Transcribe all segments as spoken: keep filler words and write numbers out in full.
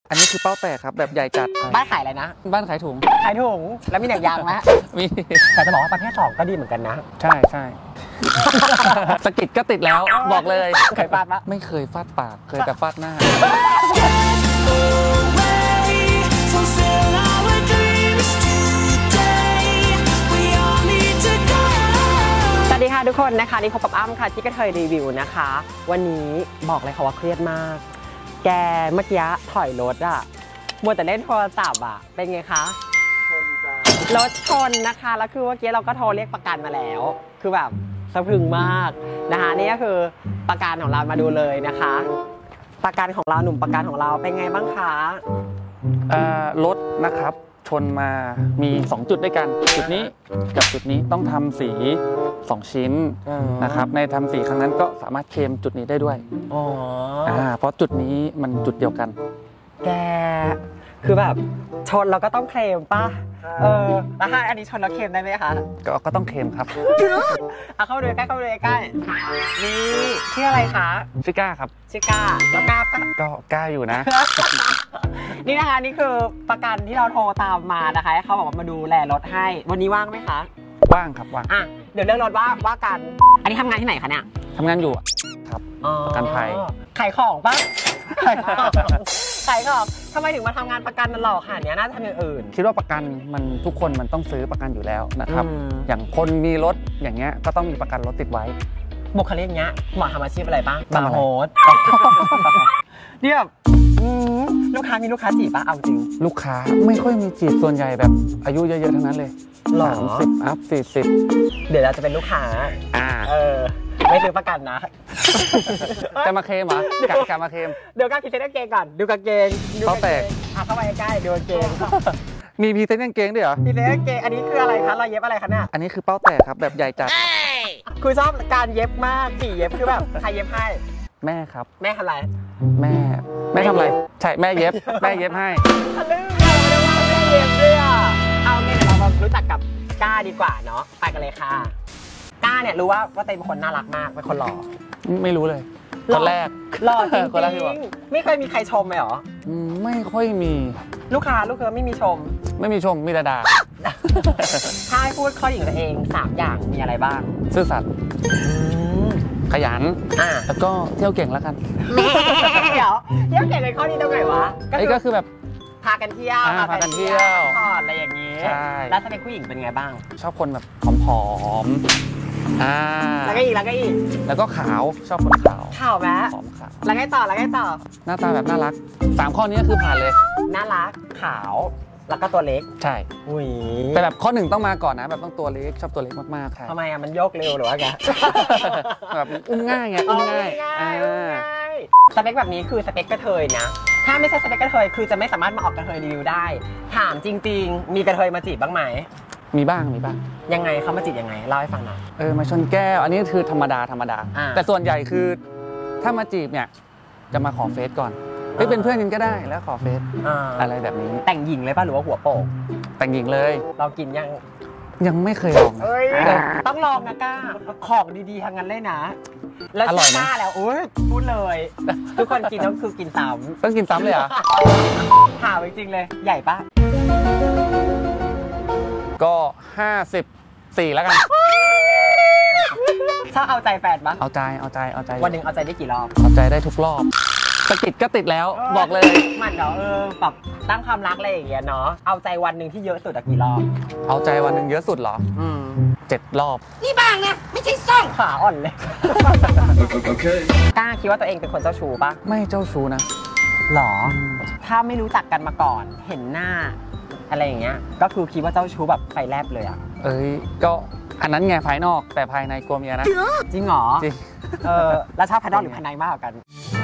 อันนี้คือเป้าแตกครับแบบใหญ่จัดบ้านขายอะไรนะบ้านขายถุงขายถุงแล้วมีหนังยางไหมมีแต่จะบอกว่าประเภทสองก็ดีเหมือนกันนะใช่ใช่สกิดก็ติดแล้วบอกเลยเคยฟาดปะไม่เคยฟาดปากเคยแต่ฟาดหน้าสวัสดีค่ะทุกคนนะคะนี่พบกับอ้ำค่ะที่กระเทยรีวิวนะคะวันนี้บอกเลยค่ะว่าเครียดมากแกเมื่อกี้ถอยรถอะมัวแต่เล่นโทรศัพท์อะเป็นไงคะรถชนนะคะแล้วคือเมื่อกี้เราก็โทรเรียกประกันมาแล้วคือแบบสะพรึงมากนะคะนี่ก็คือประกันของเรามาดูเลยนะคะประกันของเราหนุ่มประกันของเราเป็นไงบ้างคะรถนะครับชนมามีสองจุดด้วยกันจุดนี้กับจุดนี้ต้องทำสีสองชิ้นนะครับในทำสีครั้งนั้นก็สามารถเคลมจุดนี้ได้ด้วยอ๋อเพราะจุดนี้มันจุดเดียวกันแกคือแบบชนเราก็ต้องเคลมป่ะเออแล้วถ้าอันนี้ชนเราเคลมได้ไหมคะก็ก็ต้องเคลมครับเอาเข้าดูใกล้เข้าดูใกล้นี่ชื่ออะไรคะชื่อก้าครับชื่อก้าแล้วก้าก็ก้าอยู่นะนี่นะคะนี่คือประกันที่เราโทรตามมานะคะเขาบอกว่ามาดูแลรถให้วันนี้ว่างไหมคะว่างครับว่างอ่ะเดี๋ยวเรื่องรถว่าว่ากันอันนี้ทำงานที่ไหนคะเนี่ยทำงานอยู่ครับประกันภัยขายของป่ะขายของขายของทำไมถึงมาทำงานประกันนั่นหรอค่ะเนี้ยน่าจะทำอย่างอื่นคิดว่าประกันมันทุกคนมันต้องซื้อประกันอยู่แล้วนะครับอย่างคนมีรถอย่างเงี้ยก็ต้องมีประกันรถติดไว้บุคลิกเงี้ยหมอทำอาชีพอะไรบ้างบาร์โฮสเนี่ยแบบลูกค้ามีลูกค้าจีบป่ะเอาจริงลูกค้าไม่ค่อยมีจีบส่วนใหญ่แบบอายุเยอะๆทั้งนั้นเลยสามสิบอัพสี่สิบเดี๋ยวเราจะเป็นลูกค้าอ่าเออไม่ซื้อประกันนะจะมาเคลมเหรอจะมาเคลมเดี๋ยวการพรีเซนต์กางเกงก่อนดูกางเกงเขาแตกอ่ะเข้าไปใกล้ดูกางเกงมีพรีเซนต์กางเกงด้วยเหรอพรีเซนต์กางเกงอันนี้คืออะไรคะรอยเย็บอะไรคะเนี่ยอันนี้คือเป้าแตกครับแบบใหญ่จัดคือชอบการเย็บมากกี่เย็บคือแบบใครเย็บให้แม่ครับแม่ทำอะไรแม่แม่ทำอะไรใช่แม่เย็บแม่เย็บให้ทะลึ่งเราไม่ได้ว่าแม่เย็บด้วยอ่ะเอาเนี่ยเรามารู้จักกับก้าดีกว่าเนาะไปกันเลยค่ะก้าเนี่ยรู้ว่าว่าเต้เป็นคนน่ารักมากเป็นคนหล่อไม่รู้เลยคนแรกหล่อจริงคนแรกที่บอกไม่เคยมีใครชมเลยหรอไม่ค่อยมีลูกค้าลูกค้าไม่มีชมไม่มีชมมีแต่ด่าถ้าให้พูดข้อดีของตัวเองสามอย่างมีอะไรบ้างซื่อสัตย์ขยันแล้วก็เที่ยวเก่งแล้วกันเดี๋ยวเที่ยวเก่งในข้อนี้ตรงไหนวะก็คือแบบพากันเที่ยวพากันเที่ยวพอดอะไรอย่างนี้แล้วถ้าเป็นผู้หญิงเป็นไงบ้างชอบคนแบบผอมๆอ่าแล้วก็อีกแล้วก็อีกแล้วก็ขาวชอบคนขาวขาวไหมผอมขาวแล้วไงต่อแล้วไงต่อหน้าตาแบบน่ารักสามข้อนี้คือผ่านเลยน่ารักขาวแล้วก็ตัวเล็กใช่อุ้ยแต่แบบข้อหนึ่งต้องมาก่อนนะแบบต้องตัวเล็กชอบตัวเล็กมากๆค่ะทำไมอ่ะมันโยกเร็วหรือว่าไงแบบอุ้มง่ายไงอุ้มง่ายสเปคแบบนี้คือสเปคกระเทยนะถ้าไม่ใช่สเปคกระเทยคือจะไม่สามารถมาออกกระเทยรีวิวได้ถามจริงๆมีกระเทยมาจีบบ้างไหมมีบ้างมีบ้างยังไงเขามาจีบยังไงเล่าให้ฟังหน่อยเออมาชนแก้วอันนี้คือธรรมดาธรรมดาแต่ส่วนใหญ่คือถ้ามาจีบเนี่ยจะมาขอเฟซก่อนไม่เป็นเพื่อนกันก็ได้แล้วขอเฟซอะไรแบบนี้แต่งหญิงเลยป่ะหรือว่าหัวโปกแต่งหญิงเลยเรากินยังยังไม่เคยลองต้องลองนะก้าของดีๆทางนั้นเลยนะแล้วชิมหน้าแล้วอุ้ยพูดเลยทุกคนกินต้องคือกินซ้ำต้องกินซ้ำเลยเหรอถามจริงเลยใหญ่ปะก็ห้าสิบสี่แล้วกันถ้าเอาใจแฟนปะเอาใจเอาใจเอาใจวันหนึ่งเอาใจได้กี่รอบเอาใจได้ทุกรอบสกิดก็ติดแล้วบอกเลยมันเนาะเออแบบตั้งความรักอะไรอย่างเงี้ยเนาะเอาใจวันหนึ่งที่เยอะสุดอะกี่รอบเอาใจวันหนึ่งเยอะสุดเหรออืมเจ็ดรอบนี่บ้างนะไม่ใช่ซ่องขาอ่อนเลยกล้าคิดว่าตัวเองเป็นคนเจ้าชู้ปะไม่เจ้าชู้นะหรอถ้าไม่รู้จักกันมาก่อนเห็นหน้าอะไรอย่างเงี้ยก็คือคิดว่าเจ้าชู้แบบไฟแลบเลยอะเอ้ยก็อันนั้นไงภายนอกแต่ภายในกลัวเมียนะจริงเหรอจริงเออแล้วชอบภายนอกหรือภายในมากกว่ากัน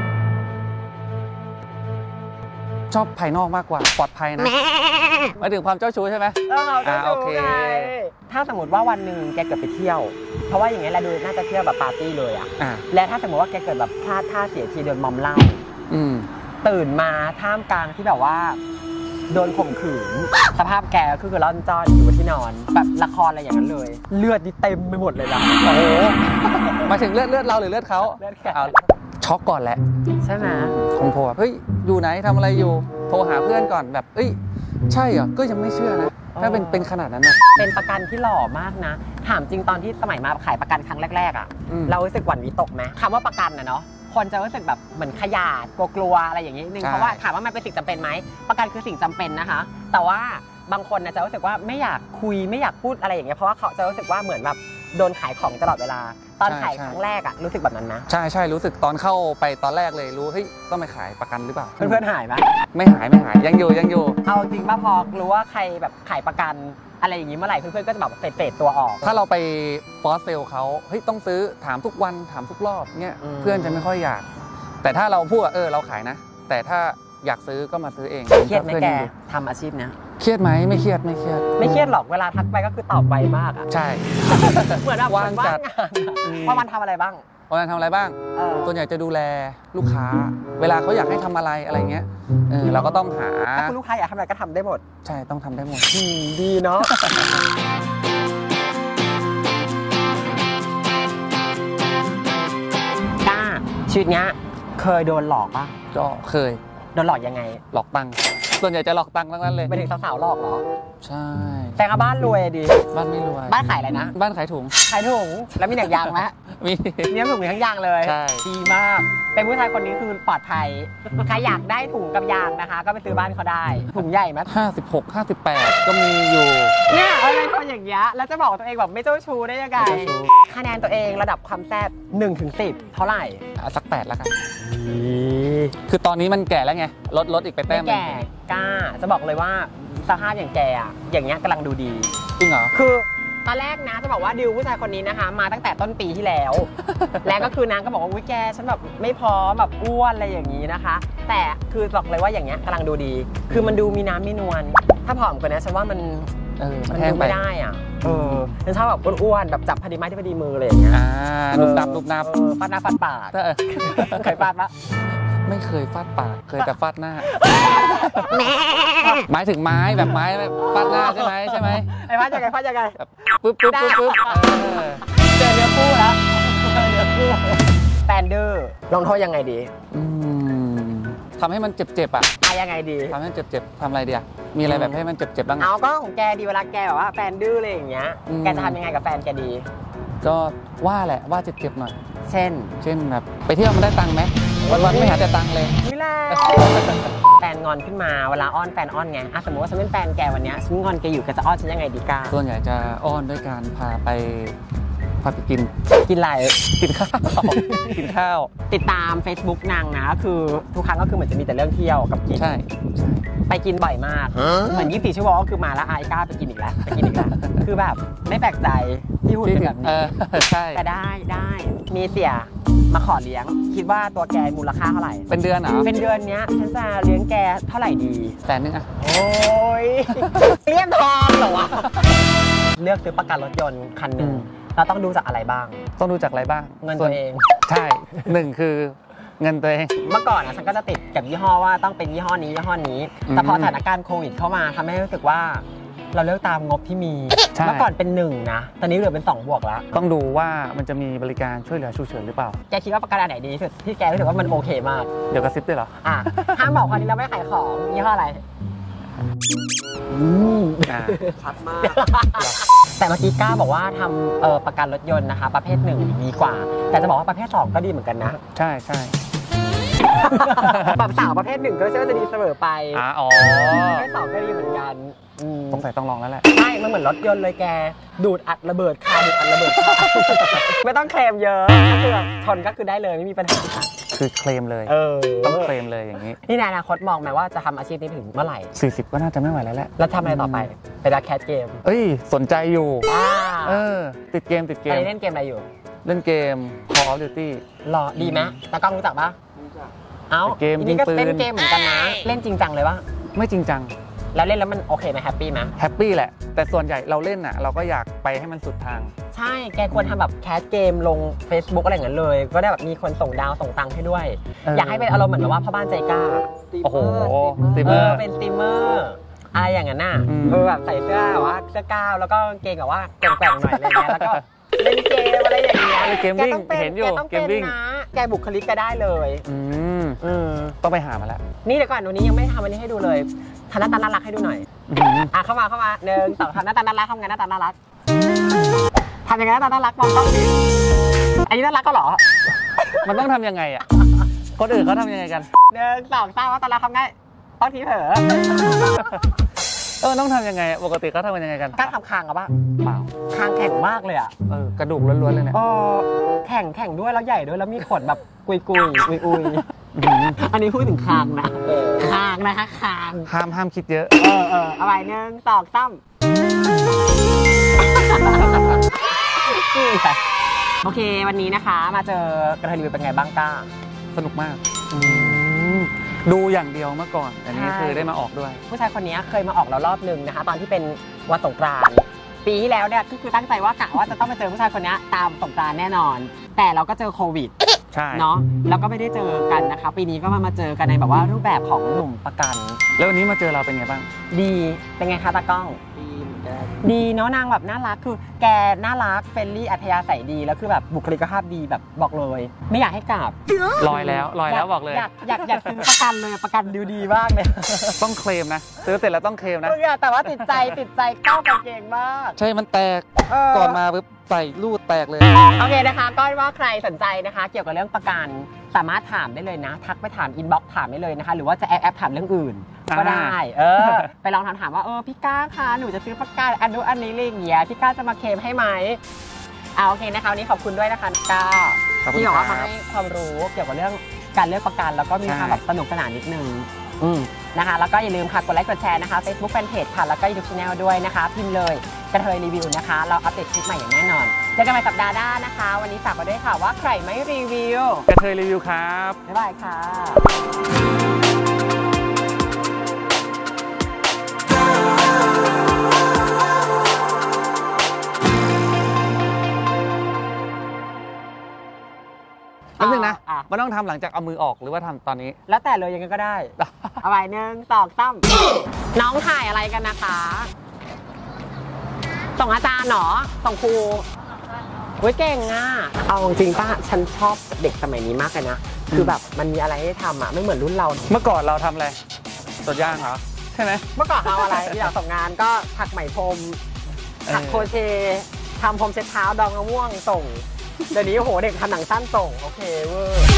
ชอบภายนอกมากกว่าปลอดภัยนะหมายถึงความเจ้าชู้ใช่ไหมอ่าโอเคถ้าสมมติว่าวันหนึ่งแกเกิดไปเที่ยวเพราะว่าอย่างเงี้ยเราดูน่าจะเที่ยวแบบปาร์ตี้เลยอ่ะและถ้าสมมติว่าแกเกิดแบบพลาดท่าเสียทีโดนมอมเหล้าตื่นมาท่ามกลางที่แบบว่าโดนข่มขืนสภาพแกก็คือร่อนจ้อนอยู่บนที่นอนแบบละครอะไรอย่างนั้นเลยเลือดนี่เต็มไปหมดเลยล่ะโอ้โหมาถึงเลือดเลือดเราหรือเลือดเขาเลือดแกชช็อกก่อนแหละใช่ไหมคงโทรเฮ้ยอยู่ไหนทำอะไรอยู่โทรหาเพื่อนก่อนแบบเอ้ยใช่เหรอก็ยังไม่เชื่อนะถ้าเป็นเป็นขนาดนั้นนะเป็นประกันที่หล่อมากนะถามจริงตอนที่สมัยมาขายประกันครั้งแรกๆอ่ะเรารู้สึกหวั่นวิตกไหมคำว่าประกันนะเนาะคนจะรู้สึกแบบเหมือนขยาดกลัวๆอะไรอย่างนี้นึงเพราะว่าถามว่ามันเป็นสิ่งจำเป็นไหมประกันคือสิ่งจำเป็นนะคะแต่ว่าบางคนนะจะรู้สึกว่าไม่อยากคุยไม่อยากพูดอะไรอย่างเงี้ยเพราะว่าเขาจะรู้สึกว่าเหมือนแบบโดนขายของตลอดเวลาตอนขายครั้งแรกอะรู้สึกแบบนั้นนะใช่ใช่รู้สึกตอนเข้าไปตอนแรกเลยรู้เฮ้ยต้องไปขายประกันหรือเปล่าเพื่อนๆหายไหมไม่หายไม่หายยังอยู่ยังอยู่เอาจริงป่ะพอรู้ว่าใครแบบขายประกันอะไรอย่างนี้เมื่อไหร่เพื่อนๆก็จะแบบเฟดๆตัวออกถ้าเราไปฟอสเซลเขาเฮ้ยต้องซื้อถามทุกวันถามทุกรอบเงี้ยเพื่อนจะไม่ค่อยอยากแต่ถ้าเราพูดเออเราขายนะแต่ถ้าอยากซื้อก็มาซื้อเองเครียดไหมแกทำอาชีพเนี้ยเครียดไหมไม่เครียดไม่เครียดไม่เครียดหรอกเวลาทักไปก็คือตอบไวมากอ่ะใช่เหมือนแบบว่างจัดว่ามันทำอะไรบ้างวันทำอะไรบ้างส่วนใหญ่จะดูแลลูกค้าเวลาเขาอยากให้ทำอะไรอะไรเงี้ยเออเราก็ต้องหาถ้าคุณลูกค้าอยากทำอะไรก็ทำได้หมดใช่ต้องทำได้หมดดีเนาะก้าชีวิตเนี้ยเคยโดนหลอกป่ะก็เคยโดนหลอกยังไงหลอกตังค์ส่วนใหญ่จะหลอกตังค์ทั้งนั้นเลยไปถึงสาวๆหลอกเหรอใช่แต่งบ้านรวยดีบ้านไม่รวยบ้านขายอะไรนะบ้านขายถุงขายถุงแล้วมีหนังยางไหมมีมีถุงมีทั้งยางเลยใช่ดีมากเป็นผู้ชายคนนี้คือปลอดภัยใครอยากได้ถุงกับยางนะคะก็ไปซื้อบ้านเขาได้ถุงใหญ่ไหมห้าสิบหก ห้าสิบแปดก็มีอยู่เนี่ยอะไรคนอย่างเงี้ยแล้วจะบอกตัวเองแบบไม่เจ้าชู้ได้ยังไงคะแนนตัวเองระดับความแซ่บหนึ่งถึงสิบเท่าไหร่สักแปดแล้วกันคือตอนนี้มันแก่แล้วไงลดลดอีกไปแต้มแก่กล้าจะบอกเลยว่าสภาพอย่างแกอ่ะอย่างเงี้ยกำลังดูดีจริงเหรอคือตอนแรกนะจะบอกว่าดิวผู้ชายคนนี้นะคะมาตั้งแต่ต้นปีที่แล้วแล้วก็คือนางก็บอกว่าวิแกฉันแบบไม่พร้อมแบบอ้วนอะไรอย่างนี้นะคะแต่คือบอกเลยว่าอย่างเงี้ยกำลังดูดีคือมันดูมีน้ำมีนวลถ้าผอมกว่านี้ฉันว่ามันเออมันดูไม่ได้อ่ะเออฉันชอบแบบอ้วนๆแบบจับพอดีไม้ที่พอดีมืออะไรอย่างเงี้ยอ่าลุบนับลุบนับฟาดหน้าฟาดปากเคยฟาดปะไม่เคยฟาดปากเคยแต่ฟาดหน้าหมายถึงไม้แบบไม้ฟาดหน้าใช่ไหมใช่ไหมไอ้ฟาดยังไงฟาดยังไงปึ๊บปึ๊บปึ๊บปึ๊บเจอเนื้อคู่แล้วเจอเนื้อคู่แฟนดื้อลงโทษยังไงดีทำให้มันเจ็บๆอ่ะอะยังไงดีทำให้เจ็บๆทำอะไรดีอ่ะมีอะไรแบบให้มันเจ็บๆบ้างเอาก็ของแกดีเวลาแกแบบว่าแฟนดื้ออะไรอย่างเงี้ยแกจะทำยังไงกับแฟนแกดีก็ว่าแหละว่าเจ็บๆหน่อยเช่นเช่นแบบไปเที่ยวมันได้ตังค์ไหมวันๆไม่หาแต่ตังค์เลยนี่แหละแฟนงอนขึ้นมาเวลาอ้อนแฟนอ้อนไงอ่ะสมมติว่าฉันเป็นแฟนแกวันนี้ฉันงอนแกอยู่แกจะอ้อนฉันยังไงดีก้าส่วนใหญ่จะอ้อนด้วยการพาไปพาไปกินกินอะไรกินข้าวกินข้าวติดตาม Facebook นางนะคือทุกครั้งก็คือเหมือนจะมีแต่เรื่องเที่ยวกับกินใช่ไปกินบ่อยมากเหมือนยี่สิบสี่ชั่วโมงก็คือมาแล้วไอ้ก้าไปกินอีกแล้วไปกินอีกแล้วคือแบบไม่แปลกใจที่พูดเป็นแบบนี้ใช่แต่ได้ได้มีเสี่ยมาขอเลี้ยงคิดว่าตัวแกมูลค่าเท่าไหร่เป็นเดือนเหรอเป็นเดือนเนี้ยฉันจะเลี้ยงแกเท่าไหร่ดีแสนนึงอะโอ้ยเลี้ยงทองเหรอวะเลือกซื้อประกันรถยนต์คันหนึ่งเราต้องดูจากอะไรบ้างต้องดูจากอะไรบ้างเงินตัวเองใช่หนึ่งคือเงินตัวเองเมื่อก่อนนะฉันก็จะติดกับยี่ห้อว่าต้องเป็นยี่ห้อนี้ยี่ห้อนี้แต่พอสถานการณ์โควิดเข้ามาทำให้รู้สึกว่าเราเลือกตามงบที่มีเมื่อก่อนเป็นหนึ่งนะตอนนี้เหลือเป็นสองบวกแล้วต้องดูว่ามันจะมีบริการช่วยเหลือฉุกเฉินหรือเปล่าแกคิดว่าประกันอันไหนดีที่สุดที่แกรู้สึกว่ามันโอเคมากเดี๋ยวกระซิบด้วยเหรออ่ะห้ามบอกคนนี้เราไม่ขายของยี่ห้ออะไรชัดมากแต่เมื่อกี้ก้าบอกว่าทำประกันรถยนต์นะคะประเภทหนึ่งดีกว่าแต่จะบอกว่าประเภทสองก็ดีเหมือนกันนะใช่ใช่แบบสาวประเภทหนึ่งก็เชื่อว่าจะดีเสมอไปอ๋อประเภทสองก็ดีเหมือนกันสงสัยต้องลองแล้วแหละใช่มันเหมือนรถยนต์เลยแกดูดอัดระเบิดคาดูดอัดระเบิดคาไม่ต้องเคลมเยอะคือแบบทนก็คือได้เลยไม่มีปัญหาคือเคลมเลยเออต้องเคลมเลยอย่างนี้นี่ในอนาคตมองไหมว่าจะทำอาชีพนี้ถึงเมื่อไหร่สี่สิบก็น่าจะไม่ไหวแล้วแหละแล้วทำอะไรต่อไปไปรักแคสเกมเอ้ยสนใจอยู่เออติดเกมติดเกมเล่นเกมอะไรอยู่เล่นเกม Call of Duty หรอดีไหมตากล้องรู้จักปะเอ้าเกมยิงปืนเล่นเกมเหมือนกันนะเล่นจริงจังเลยปะไม่จริงจังแล้วเล่นแล้วมันโอเคไหมแฮปปี้ไหมแฮปปี้แหละแต่ส่วนใหญ่เราเล่นอ่ะเราก็อยากไปให้มันสุดทางใช่แกควรทำแบบแคสเกมลง Facebook อะไรอย่างนั้นเลยก็ได้แบบมีคนส่งดาวส่งตังค์ให้ด้วยอยากให้เป็นอารมณ์เหมือนแบบว่าพ่อบ้านใจกล้าโอ้โหสตรีมเมอร์เป็นสตรีมเมอร์อะไรอย่างนั้นน่ะเออแบบใส่เสื้อแบบว่าเสื้อกล้าวแล้วก็เกงแบบว่าแกว่งๆหน่อยอะไรเงี้ยแล้วก็เล่นเกมอะไรอย่างเงี้ยเกมวิ่งเห็นอยู่เกมวิ่งแกบุคลิกแกได้เลยอืมอืมต้องไปหามาแล้วนี่เดี๋ยวก่อนวันนี้ยังไม่ทำอันนี้ให้ดูเลยทำหน้าตาน่ารักให้ดูหน่อยอ่ะเข้ามาเข้ามาหนึ่งสองทำหน้าตาน่ารักทำไงหน้าตาน่ารักทำยังไงหน้าตาน่ารักมองต้องดิอันนี้น่ารักก็หรอมันต้องทำยังไงอ่ะคนอื่นเขาทำยังไงกันหนึ่งสองสามว่าตาน่ารักทำไงต้องทีเผลอเออต้องทำยังไงปกติเขาทำกันยังไงกันกล้าทำคางอ่ะป่ะเปล่าคางแข็งมากเลยอ่ะเออกระดูกล้วนๆเลยเนี่ยอ๋อแข็งแข็งด้วยแล้วใหญ่ด้วยแล้วมีขนแบบกุยกุยอุยอุยอันนี้พูดถึงคางนะคางนะคะคางห้ามห้ามคิดเยอะเออเออเอาไว้หนึ่งสองสามโอเควันนี้นะคะมาเจอกระเทยรีวิวเป็นไงบ้างก้าสนุกมากดูอย่างเดียวเมื่อก่อนอันนี้คือได้มาออกด้วยผู้ชายคนนี้เคยมาออกแล้วรอบนึงนะคะตอนที่เป็นวันสงกรานต์ปีที่แล้วเนี่ยคือตั้งใจว่ากะว่าจะต้องมาเจอผู้ชายคนนี้ตามสงกรานต์แน่นอนแต่เราก็เจอโควิดใช่เนาะแล้วก็ไม่ได้เจอกันนะคะปีนี้ก็มามาเจอกันในแบบว่ารูปแบบของหนุ่มประกันแล้ววันนี้มาเจอเราเป็นไงบ้างดีเป็นไงคะตากล้องดีดีเนาะนางแบบน่ารักคือแกน่ารักเฟรนลี่อัธยาศัยดีแล้วคือแบบบุคลิกภาพดีแบบบอกเลยไม่อยากให้กลับลอยแล้วลอยแล้วบอกเลยอยากอยากอยากซื้อประกันเลยประกันดูดีมากเลยต้องเคลมนะซื้อเสร็จแล้วต้องเคลมนะแต่ว่าติดใจติดใจเข้ากางเกงมากใช่มันแตกก่อนมาปุ๊บใส่รูดแตกเลยโอเคนะคะก็ว่าใครสนใจนะคะเกี่ยวกับเรื่องประกันสามารถถามได้เลยนะทักไปถามอินบ็อกซ์ถามได้เลยนะคะหรือว่าจะแอปแอปถามเรื่องอื่นก็ได้เออไปลองถามถามว่าเออพี่ก้าคะหนูจะซื้อประกันอันนู้นอันนี้อะไรอย่างเงี้ยพี่ก้าจะมาเคลมให้ไหมเอาโอเคนะคะวันนี้ขอบคุณด้วยนะคะก้าที่บอกว่ามาให้ความรู้เกี่ยวกับเรื่องการเลือกประกันแล้วก็มีความแบบสนุกสนานนิดนึงอืมนะคะแล้วก็อย่าลืมค่ะกดไลค์กดแชร์นะคะ Facebook Fanpage ค่ะแล้วก็ YouTube Channel ด้วยนะคะพิมพ์เลยกระเทยรีวิวนะคะเราอัปเดตคลิปใหม่อย่างแน่นอนเจอกันใหม่สัปดาห์หน้านะคะวันนี้ฝากไว้ด้วยค่ะว่าใครไม่รีวิวกระเทยรีวิวครับบ๊ายบายค่ะแป๊บนึงนะมันต้องทำหลังจากเอามือออกหรือว่าทำตอนนี้แล้วแต่เลยยังไงก็ได้เอาไว้หนึ่งสองสามน้องถ่ายอะไรกันนะคะส่งอาจารย์หรอส่งครูเฮ้ยเก่งอ่ะเอาจริงป่ะฉันชอบเด็กสมัยนี้มากเลยนะคือแบบมันมีอะไรให้ทำอ่ะไม่เหมือนรุ่นเราเมื่อก่อนเราทำอะไรตัดย่างเหรอใช่ไหมเมื่อก่อนทำอะไรอยากส่งงานก็ถักไหมพรมถักโครเชต์ทำพรมเช็ดเท้าดองมะม่วงส่งเดี๋ยวนี้โหเด็กทำหนังสั้นส่งโอเคเวอร์